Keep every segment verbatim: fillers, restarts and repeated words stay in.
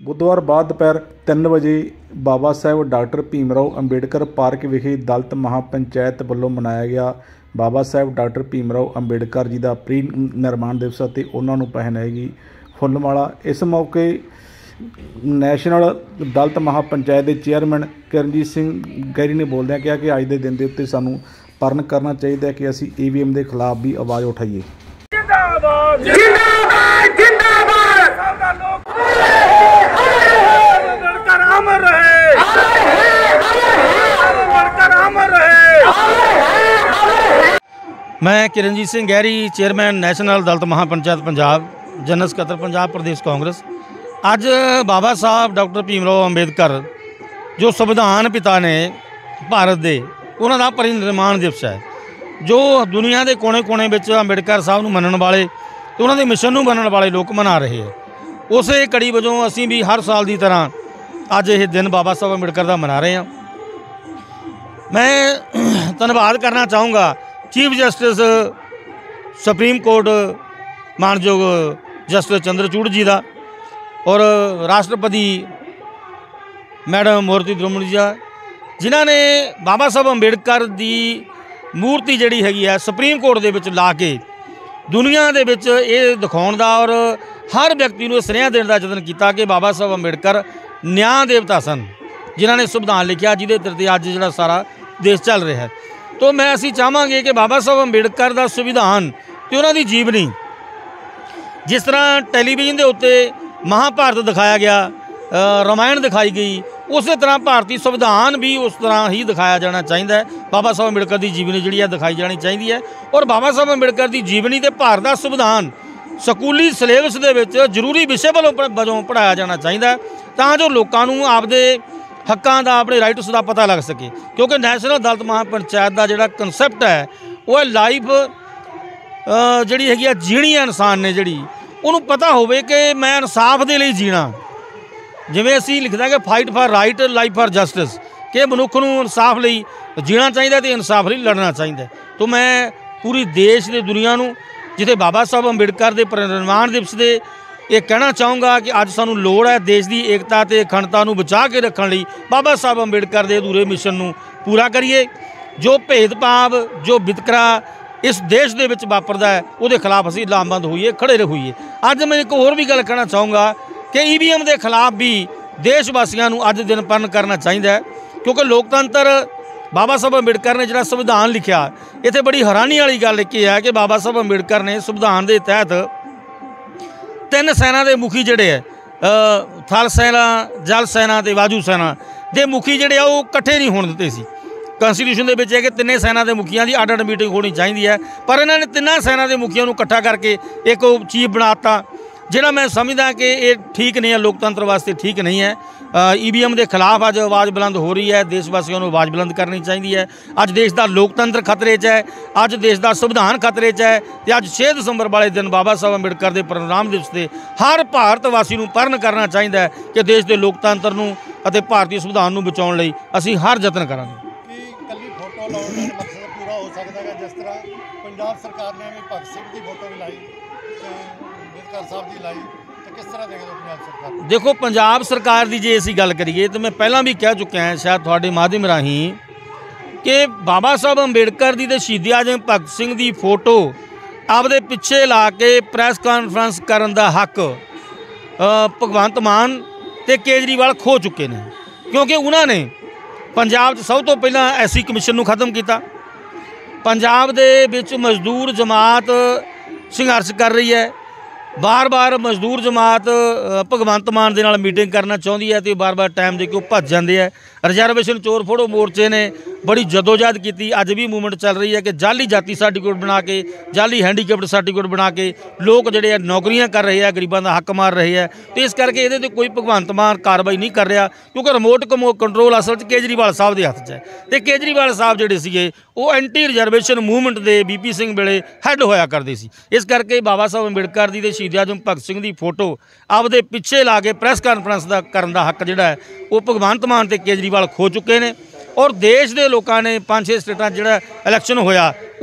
बुधवार बाद दोपहर तीन बजे बाबा साहब डॉक्टर भीमराव अंबेडकर पार्क विखे दलित महापंचायत वालों मनाया गया बाबा साहब डॉक्टर भीमराव अंबेडकर जी का प्री निर्माण दिवस और उन्होंने पहनाएगी फुलमाला। इस मौके नैशनल दलित महापंचायत के चेयरमैन किरणजीत सिंह गैरी ने बोलदे कहा कि अज के दिन के उत्ते सानू परण करना चाहिए कि असी ई वी एम के खिलाफ भी आवाज़ उठाइए। मैं Kiranjit Singh Garry chairman national Dalit Mahapanchayat Punjab general सकत्तर पंजाब प्रदेश कांग्रेस। अज बाबा साहब डॉक्टर भीमराव अंबेडकर जो संविधान पिता ने भारत दे उन्हां दा परिनिर्माण दिवस है, जो दुनिया के कोने कोने विच अंबेडकर साहब नूं मनण वाले ते उन्हां दे मिशन नूं मनण वाले लोग मना रहे हैं। उस कड़ी वजों असीं भी हर साल की तरह अज ये दिन बाबा साहब अंबेडकर का मना रहे हैं। मैं धन्यवाद करना चाहूँगा चीफ जस्टिस सुप्रीम कोर्ट मानयोग जस्टिस चंद्रचूड़ जी का और राष्ट्रपति मैडम मूर्ति द्रोमणी जी, जिन्हों ने बाबा साहब अंबेडकर की मूर्ति जिहड़ी हैगी है सुप्रीम कोर्ट दे विच ला के दुनिया दे विच ये दिखाउण दा और हर व्यक्ति को सुनेहा देने का यतन किया कि बाबा साहब अंबेडकर न्याय देवता सन, जिन्हों ने संविधान लिखा जिहदे ते अज जिहड़ा सारा देश चल रहा है। तो मैं असी चाहांगे कि बाबा साहब अंबेडकर का संविधान तो उन्हों की जीवनी जिस तरह टैलीविजन के उत्ते महाभारत दिखाया गया, रामायण दिखाई गई, उस तरह भारतीय संविधान भी उस तरह ही दिखाया जाना चाहिए है। बाबा साहब अंबेडकर की जीवनी जी है दिखाई जानी चाहिए है और बाबा साहब अंबेडकर की जीवनी तो भारत का संविधान स्कूली सिलेबस के जरूरी विषय वालों वजों पढ़ाया जाना चाहिए तां जो लोगों को आपदे हकों का अपने राइट्स का पता लग सके, क्योंकि नैशनल दलित महापंचायत का जोड़ा कंसैप्ट है वो लाइफ जी है जीनी है इंसान ने जी उन्होंने पता होवे कि मैं इंसाफ के लिए जीना, जिमें असी लिखते कि fight for right life for justice, कि मनुख को इंसाफ लिए जीना चाहिए तो इंसाफ लिए लड़ना चाहिए। तो मैं पूरी देश की दुनिया को जिथे बाबा साहब अंबेडकर के परिनिर्माण दिवस के ये कहना चाहूँगा कि अज सानू लोड़ है देश की एकता ते अखंडता नूं बचा के रखने लई बाबा साहब अंबेडकर के अधूरे मिशन नूं पूरा करिए। जो भेदभाव जो वितकरा इस देश दे विच वापरदा है उहदे खिलाफ असीं लामबंद होइए, खड़े होइए। अज मैं एक होर भी गल कहना चाहूँगा कि ई वी एम के खिलाफ भी देशवासियों को अज दिन परण करना चाहिए है, क्योंकि लोकतंत्र बाबा साहब अंबेडकर ने जिहड़ा संविधान लिखिया इत्थे बड़ी हैरानी वाली गल एक है कि बाबा साहब अंबेडकर ने संविधान के तहत तीन सेना के मुखी जोड़े है थल सेना जल सेना ते वायु सेना के मुखी जोड़े वो कट्ठे नहीं होने दिते सी। कॉन्स्टिट्यूशन के है कि तिन्ने सेना के मुखिया की अड अड मीटिंग होनी चाहिए है, पर इन्होंने तिना सेना के मुखिया इकट्ठा करके एक चीफ बनाता, जिहड़ा मैं समझदा कि ये ठीक नहीं है, लोकतंत्र वास्ते ठीक नहीं है। ई वी एम के खिलाफ अज आवाज़ बुलंद हो रही है, देशवासियों को आवाज़ बुलंद करनी चाहिए है। अज देश का लोकतंत्र खतरे च है, अज देश का संविधान खतरे च है, तो अज छे दिसंबर वाले दिन बाबा साहब अंबेडकर के परिनिर्माण दिवस से हर भारतवासी को परण करना चाहिए है कि देश के लोकतंत्र नूं अते भारतीय संविधान नूं बचाउण लई असीं हर यतन करांगे। कल्ली फोटो लाउण दा मकसद पूरा हो सकता है, जिस तरह पंजाब सरकार ने भी भगत सिंह की फोटो भी लाई ते अंबेडकर साहब की लाई, तो किस तरह देखते हो पंजाब सरकार? देखो पंजाब सरकार की जे असीं गल करिए तो मैं पहला भी कह चुका है शायद थोड़े माध्यम राहीं कि बाबा साहब अंबेडकर की तो शहीदी आजम भगत सिंह की फोटो आपदे पिछे ला के प्रैस कॉन्फ्रेंस करन दा हक भगवंत मान ते केजरीवाल खो चुके हैं, क्योंकि उन्होंने पंजाब सब तो पहला एस सी कमीशन नूं खत्म किया। पंजाब दे विच मजदूर जमात संघर्ष कर रही है, बार बार मजदूर जमात भगवंत मान दे नाल मीटिंग करना चाहती है तो बार बार टाइम दे के भज जाते हैं। रिजर्वेशन चोर फोड़ो मोर्चे ने बड़ी जदोजहद की, अज भी मूवमेंट चल रही है कि जाली जाति सर्टिफिकेट बना के जाली हैंडीकैप्ड सर्टिफिकेट बना के लोग जोड़े नौकरियां कर रहे हैं, गरीबों का हक मार रहे हैं। तो इस करके ये तो कोई भगवंत मान कार्रवाई नहीं कर रहा, क्योंकि रिमोट कंट्रोल असल केजरीवाल साहब के हथ च है। तो केजरीवाल साहब जोड़े सी वो एंटी रिजर्वेशन मूवमेंट के बी पी सिंह वेले हैड होया करते सी। इस करके बाबा साहब अंबेडकर की शहीद आजम भगत सिंह की फोटो आपदे पिछे ला के प्रैस कॉन्फ्रेंस का करन दा हक जिहड़ा है वो भगवंत मान ते केजरीवाल खो चुके हैं। और देश के लोगों ने पांच छे स्टेटां जिहड़ा इलैक्शन होया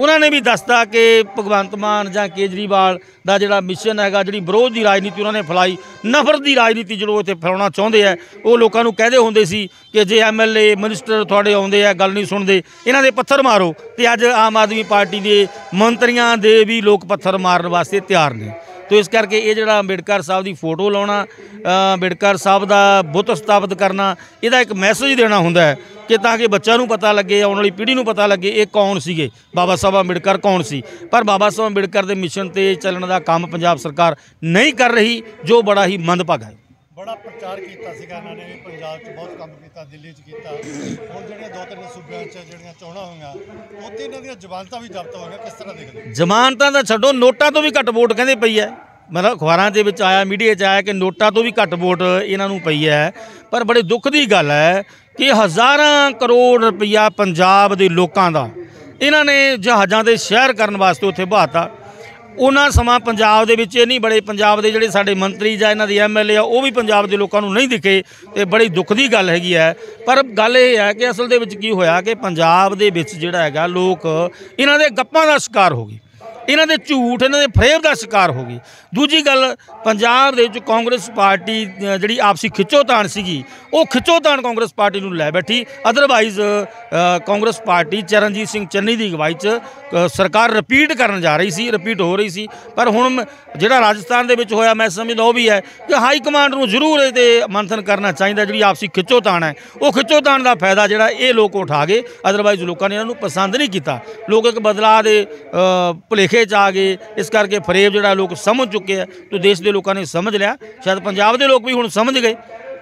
ਉਹਨਾਂ ਨੇ ਵੀ ਦੱਸਤਾ ਕਿ ਭਗਵੰਤ ਮਾਨ ਜਾਂ ਕੇਜਰੀਵਾਲ ਦਾ ਜਿਹੜਾ ਮਿਸ਼ਨ ਹੈਗਾ, ਜਿਹੜੀ ਵਿਰੋਧ ਦੀ ਰਾਜਨੀਤੀ ਉਹਨਾਂ ਨੇ ਫੈਲਾਈ, ਨਫ਼ਰਤ ਦੀ ਰਾਜਨੀਤੀ ਜਿਹੜੋ ਇੱਥੇ ਫੈਲਾਉਣਾ ਚਾਹੁੰਦੇ ਆ, ਉਹ ਲੋਕਾਂ ਨੂੰ ਕਹਦੇ ਹੁੰਦੇ ਸੀ ਕਿ ਜੇ ਐਮ ਐਲ ਏ ਮਿਨਿਸਟਰ ਤੁਹਾਡੇ ਆਉਂਦੇ ਆ ਗੱਲ ਨਹੀਂ ਸੁਣਦੇ, ਇਹਨਾਂ ਦੇ ਪੱਥਰ ਮਾਰੋ। ਤੇ ਅੱਜ ਆਮ ਆਦਮੀ ਪਾਰਟੀ ਦੇ ਮੰਤਰੀਆਂ ਦੇ ਵੀ ਲੋਕ ਪੱਥਰ ਮਾਰਨ ਵਾਸਤੇ ਤਿਆਰ ਨੇ। तो इस करके ये जो अंबेडकर साहब की फोटो लाना, अंबेडकर साहब का बुत स्थापित करना, यदा एक मैसेज देना होंदा है कि ताकि बच्चों को पता लगे, आने वाली पीढ़ी को पता लगे ये कौन सीगे, बाबा साहब अंबेडकर कौन सी। पर बाबा साहब अंबेडकर के मिशन से चलने का काम पंजाब सरकार नहीं कर रही, जो बड़ा ही मंदभागा है। बड़ा प्रचार किया इन्होंने भी, पंजाब च बहुत काम किया, दिल्ली च किया, और जो दो तीन सूबे जो चोणा हुई उत्थे इन्हों दी जमानत भी जब्त हो गई, किस तरह देखते? जमानत तो छड्डो, नोटा तो भी घट वोट कहते पई है, मतलब अखबारों के आया, मीडिया च आया कि नोटा तो भी घट वोट इन्हों पई है। पर बड़े दुख की गल है कि हज़ारां करोड़ रुपया पंजाब के लोगों का इन्होंने जहाज़ों से शहर करने वास्ते उत्थे बहाता। उन्ना समा पंजाब दे विच नहीं बड़े, पंजाब के जिहड़े साडे मंत्री जां इन्हां दे एम एल ए आ वो भी पंजाब के लोगों को नहीं दिखे, तो बड़ी दुख की गल हैगी है। पर गल यह है कि असल दे विच की होया कि पंजाब दे विच जिहड़ा हैगा लोग इन्हां दे गप्पां दा शिकार हो गए, इन्हां दे झूठ, इन्हां दे फरेब का शिकार हो गई। दूजी गल, पंजाब दे विच कांग्रेस पार्टी जिहड़ी आपसी खिच्चोताण सीगी, वो खिच्चोताण कांग्रेस पार्टी नूं लै बैठी। अदरवाइज कांग्रेस पार्टी चरणजीत सिंह चन्नी की अगवाई च सरकार रिपीट करन जा रही सी, रिपीट हो रही सी। पर हुण जिहड़ा राजस्थान दे विच होया, मैं समझदा वो भी है कि हाई कमांड नूं जरूर इहते मंथन करना चाहिए। जिहड़ी आपसी खिच्चोताण है, वो खिच्चोताण का फायदा जिहड़ा ये लोग उठा गए, अदरवाइज लोगों ने इन्हां नूं पसंद नहीं किया। लोग एक बदलाव के भुलेखे च आ गए, इस करके फरेब जिहड़ा लोग समझ चुके हैं, तो देश के लोगों ने समझ लिया, शायद पंजाब के लोग भी हुण समझ गए।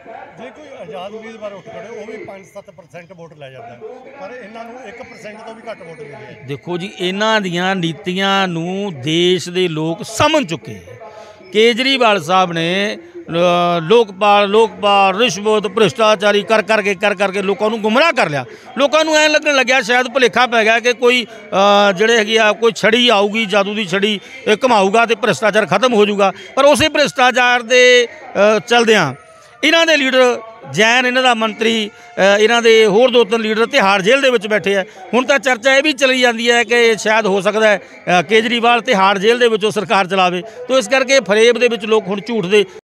जे कोई आज़ाद उम्मीदवार उठ खड़े वो भी पाँच सत्त परसेंट वोट लै जाता है, पर इन्हां नूं एक परसेंट तो भी घट वोट मिले। देखो जी, इन्हां दियां नीतियां नूं देश के लोग समझ चुके हैं। केजरीवाल साहब ने लोकपाल लोकपाल रिश्वत भ्रिष्टाचारी कर करके कर करके लोगों को गुमराह कर लिया। लोगों को ऐ लगन लग्या शायद भुलेखा पै गया कि कोई जिहड़े हैगी आ कोई छड़ी आऊगी, जादू की छड़ी घुमाऊगा तो भ्रिष्टाचार खत्म हो जाऊगा। पर उस भ्रिष्टाचार के चलदियां इन्हां दे लीडर जैन, इन्हां दा मंत्री, इन्हां दे होर दो तीन लीडर तिहाड़ जेल दे विच बैठे है। हुण तां चर्चा ये भी चली जाती है कि शायद हो सकता है केजरीवाल तिहाड़ जेल दे विचों सरकार चलावे। तो इस करके फरेब दे विच लोग हुण झूठ दे